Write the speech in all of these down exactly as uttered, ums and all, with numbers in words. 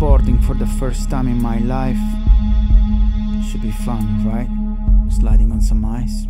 snowboarding for the first time in my life. Should be fun, right? Sliding on some ice.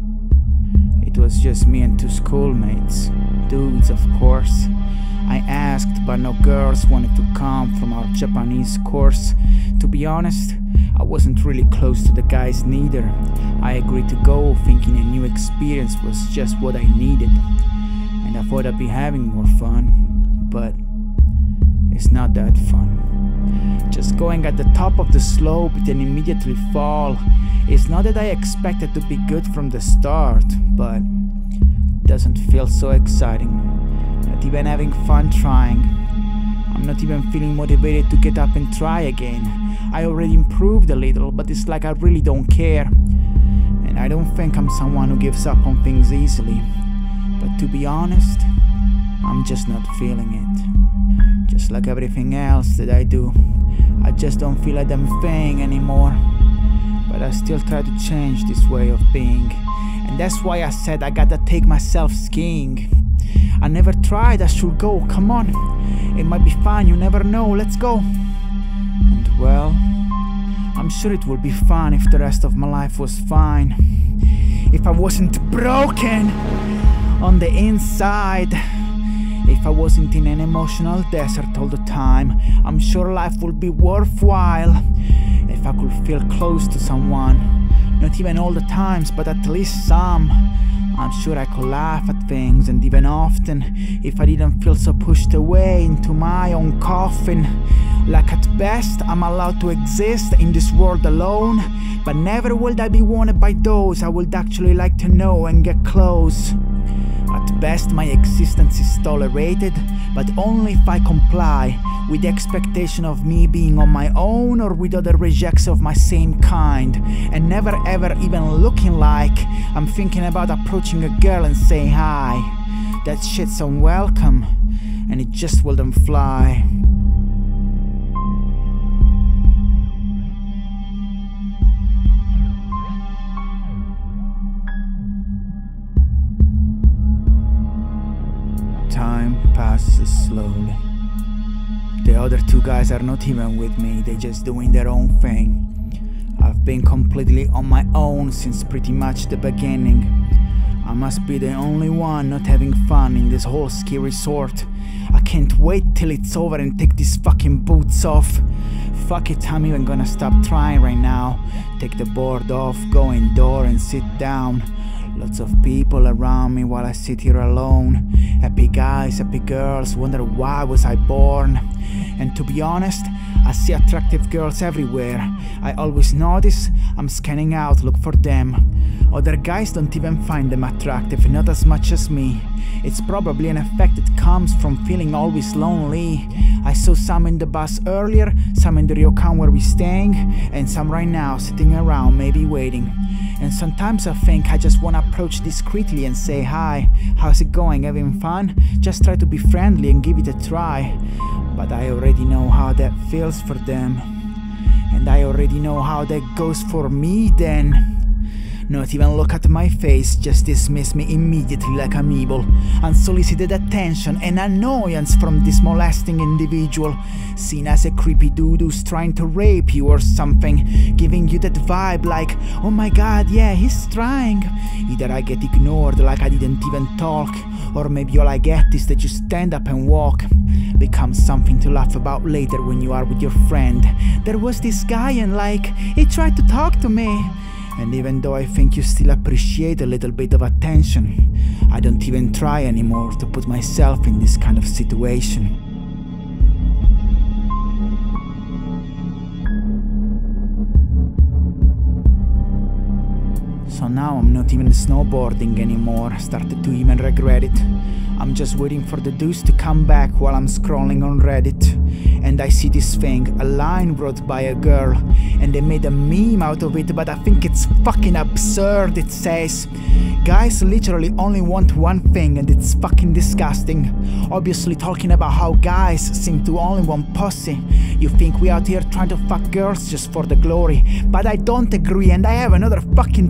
It was just me and two schoolmates, dudes of course. I asked, but no girls wanted to come from our Japanese course. To be honest, I wasn't really close to the guys neither. I agreed to go, thinking a new experience was just what I needed, and I thought I'd be having more fun, but it's not that fun. Just going at the top of the slope, then immediately fall. It's not that I expected to be good from the start, but it doesn't feel so exciting. Not even having fun trying. I'm not even feeling motivated to get up and try again. I already improved a little, but it's like I really don't care. And I don't think I'm someone who gives up on things easily. But to be honest, I'm just not feeling it. Just like everything else that I do, I just don't feel a damn thing anymore. But I still try to change this way of being. And that's why I said I gotta take myself skiing. I never tried, I should go, come on. It might be fun, you never know, let's go. And well, I'm sure it would be fun if the rest of my life was fine. If I wasn't broken on the inside. If I wasn't in an emotional desert all the time. I'm sure life would be worthwhile if I could feel close to someone. Not even all the times, but at least some. I'm sure I could laugh at things, and even often, if I didn't feel so pushed away into my own coffin. Like at best, I'm allowed to exist in this world alone, but never will I be wanted by those I would actually like to know and get close. At best, my existence is tolerated, but only if I comply with the expectation of me being on my own or with other rejects of my same kind, and never ever even looking like I'm thinking about approaching a girl and say hi. That shit's unwelcome, and it just wouldn't fly. Time passes slowly. The other two guys are not even with me, they're just doing their own thing. I've been completely on my own since pretty much the beginning. I must be the only one not having fun in this whole ski resort. I can't wait till it's over and take these fucking boots off. Fuck it, I'm even gonna stop trying right now. Take the board off, go indoor and sit down. Lots of people around me while I sit here alone. Happy guys, happy girls, wonder why was I born. And to be honest, I see attractive girls everywhere. I always notice, I'm scanning out, look for them. Other guys don't even find them attractive, not as much as me. It's probably an effect that comes from feeling always lonely. I saw some in the bus earlier, some in the ryokan where we're staying, and some right now sitting around, maybe waiting. And sometimes I think I just wanna approach discreetly and say hi. How's it going, having fun? Just try to be friendly and give it a try. But I already know how that feels for them. And I already know how that goes for me then. Not even look at my face, just dismiss me immediately like I'm evil. Unsolicited attention and annoyance from this molesting individual. Seen as a creepy dude who's trying to rape you or something. Giving you that vibe like, oh my god, yeah, he's trying. Either I get ignored like I didn't even talk, or maybe all I get is that you stand up and walk. Becomes something to laugh about later when you are with your friend. There was this guy and like, he tried to talk to me. And even though I think you still appreciate a little bit of attention, I don't even try anymore to put myself in this kind of situation. So now I'm not even snowboarding anymore, started to even regret it. I'm just waiting for the dudes to come back while I'm scrolling on Reddit. And I see this thing, a line wrote by a girl, and they made a meme out of it, but I think it's fucking absurd. It says, guys literally only want one thing and it's fucking disgusting. Obviously talking about how guys seem to only want pussy. You think we out here trying to fuck girls just for the glory, but I don't agree and I have another fucking take on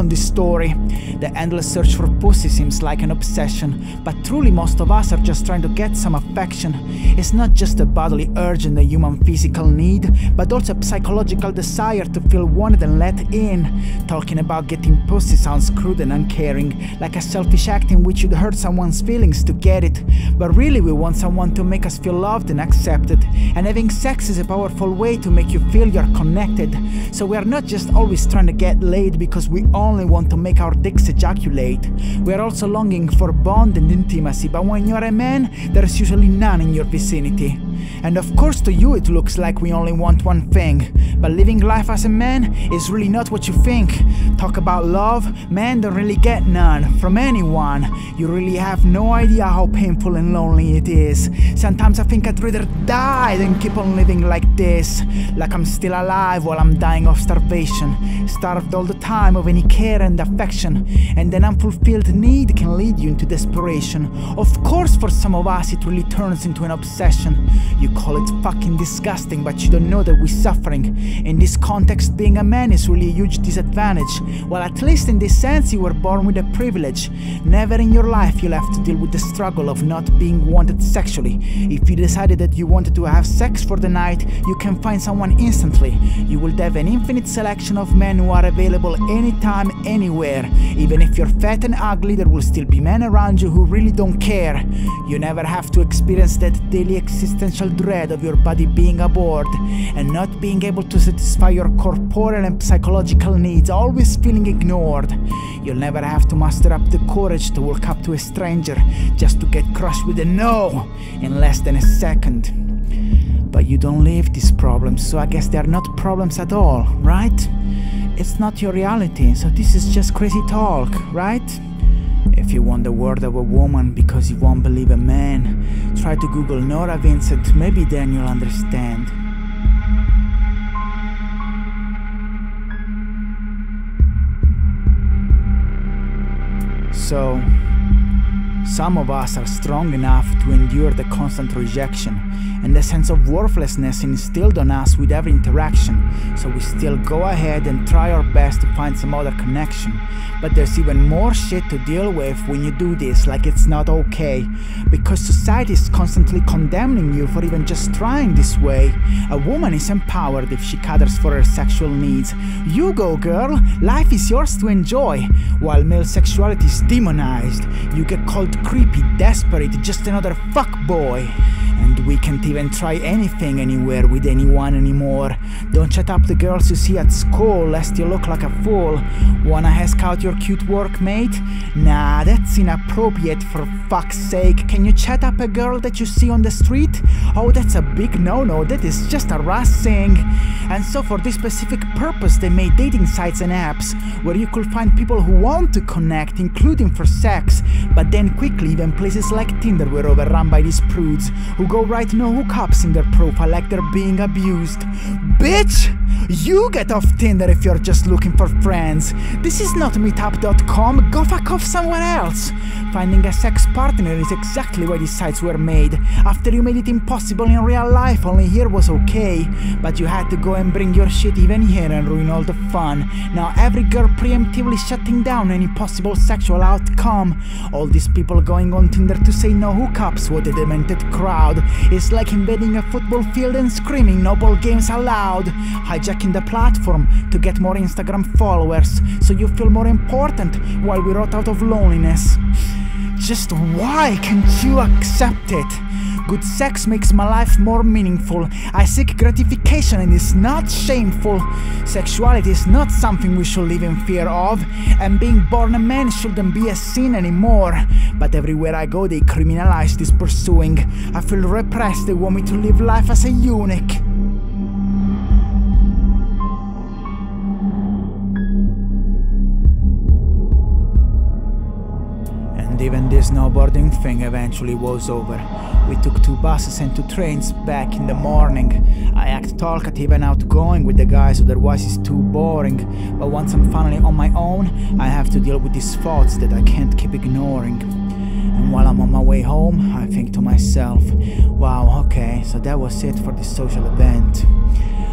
on this story. The endless search for pussy seems like an obsession, but truly most of us are just trying to get some affection. It's not just a bodily urge and a human physical need, but also a psychological desire to feel wanted and let in. Talking about getting pussy sounds crude and uncaring, like a selfish act in which you'd hurt someone's feelings to get it. But really we want someone to make us feel loved and accepted, and having sex is a powerful way to make you feel you're connected. So we are not just always trying to get laid because we only want to make our dicks ejaculate. We are also longing for bond and intimacy, but when you're a man, there's usually none in your vicinity. And of course to you it looks like we only want one thing, but living life as a man is really not what you think. Talk about love, men don't really get none from anyone. You really have no idea how painful and lonely it is. Sometimes I think I'd rather die than keep on living like this, like I'm still alive while I'm dying of starvation, starved all the time of any care and affection, and an unfulfilled need can lead you into desperation. Of course for some of us it really turns into an obsession. You call it fucking disgusting, but you don't know that we're suffering. In this context, being a man is really a huge disadvantage. Well, at least in this sense, you were born with a privilege. Never in your life you'll have to deal with the struggle of not being wanted sexually. If you decided that you wanted to have sex for the night, you can find someone instantly. You will have an infinite selection of men who are available anytime, anywhere. Even if you're fat and ugly, there will still be men around you who really don't care. You never have to experience that daily existential dread of your body being aboard and not being able to satisfy your corporeal and psychological needs, always feeling ignored. You'll never have to muster up the courage to walk up to a stranger just to get crushed with a no in less than a second. But you don't live these problems, so I guess they are not problems at all, right? It's not your reality, so this is just crazy talk, right? If you want the word of a woman because you won't believe a man, try to Google Nora Vincent, maybe then you'll understand. So, some of us are strong enough to endure the constant rejection and the sense of worthlessness instilled on us with every interaction, so we still go ahead and try our best to find some other connection. But there's even more shit to deal with when you do this, like it's not okay, because society is constantly condemning you for even just trying this way. A woman is empowered if she caters for her sexual needs. You go, girl, life is yours to enjoy, while male sexuality is demonized. You get called creepy, desperate, just another fuckboy. And we can't even try anything anywhere with anyone anymore. Don't chat up the girls you see at school lest you look like a fool. Wanna ask out your cute workmate? Nah, that's inappropriate, for fuck's sake. Can you chat up a girl that you see on the street? Oh, that's a big no-no, that is just harassing. And so for this specific purpose they made dating sites and apps where you could find people who want to connect, including for sex. But then quickly even places like Tinder were overrun by these prudes who go write no hookups in their profile like they're being abused. Bitch! You get off Tinder if you're just looking for friends. This is not meetup dot com, go fuck off somewhere else. Finding a sex partner is exactly why these sites were made. After you made it impossible in real life, only here was okay. But you had to go and bring your shit even here and ruin all the fun. Now every girl preemptively shutting down any possible sexual outcome. All these people going on Tinder to say no hookups, what a demented crowd. It's like invading a football field and screaming no ball games allowed. Hijacking the platform to get more Instagram followers so you feel more important while we rot out of loneliness. Just why can't you accept it? Good sex makes my life more meaningful. I seek gratification and it's not shameful. Sexuality is not something we should live in fear of, and being born a man shouldn't be a sin anymore. But everywhere I go they criminalize this pursuing. I feel repressed, they want me to live life as a eunuch. Even this snowboarding thing eventually was over. We took two buses and two trains back in the morning. I act talkative and outgoing with the guys, otherwise it's too boring. But once I'm finally on my own, I have to deal with these thoughts that I can't keep ignoring. And while I'm on my way home, I think to myself, wow, okay, so that was it for this social event.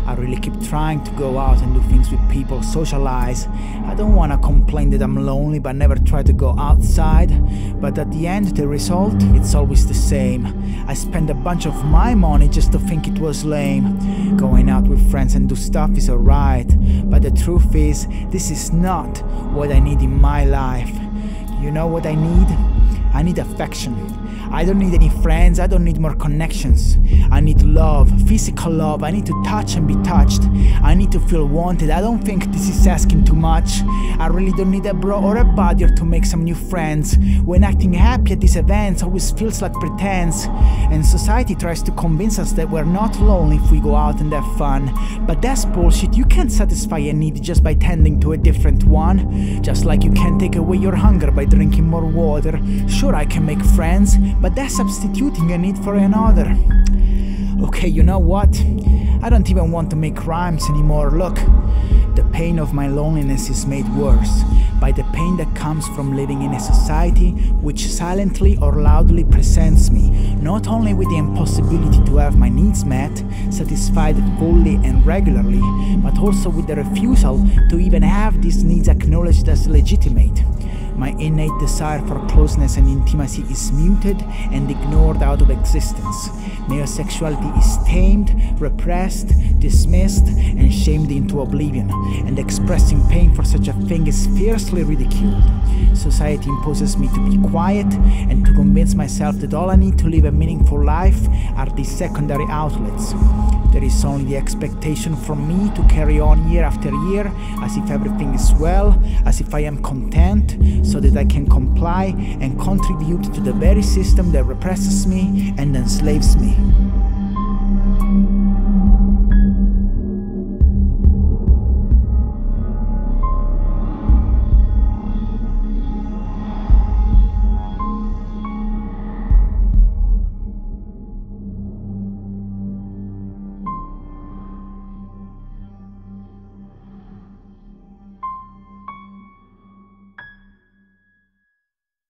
I really keep trying to go out and do things with people, socialize. I don't wanna complain that I'm lonely, but never try to go outside. But at the end, the result, it's always the same. I spend a bunch of my money just to think it was lame. Going out with friends and do stuff is alright, but the truth is, this is not what I need in my life. You know what I need? I need affection. I don't need any friends, I don't need more connections. I need love, physical love, I need to touch and be touched. I need to feel wanted. I don't think this is asking too much. I really don't need a bro or a buddy to make some new friends. When acting happy at these events always feels like pretense. And society tries to convince us that we're not lonely if we go out and have fun. But that's bullshit. You can't satisfy a need just by tending to a different one. Just like you can't take away your hunger by drinking more water. Sure, I can make friends, but that's substituting a need for another. Okay, you know what? I don't even want to make rhymes anymore. Look, the pain of my loneliness is made worse by the pain that comes from living in a society which silently or loudly presents me not only with the impossibility to have my needs met, satisfied fully and regularly, but also with the refusal to even have these needs acknowledged as legitimate. My innate desire for closeness and intimacy is muted and ignored out of existence. Male sexuality is tamed, repressed, dismissed, and shamed into oblivion, and expressing pain for such a thing is fiercely ridiculed. Society imposes me to be quiet and to convince myself that all I need to live a meaningful life are these secondary outlets. There is only the expectation from me to carry on year after year, as if everything is well, as if I am content, so that I can comply and contribute to the very system that represses me and enslaves me.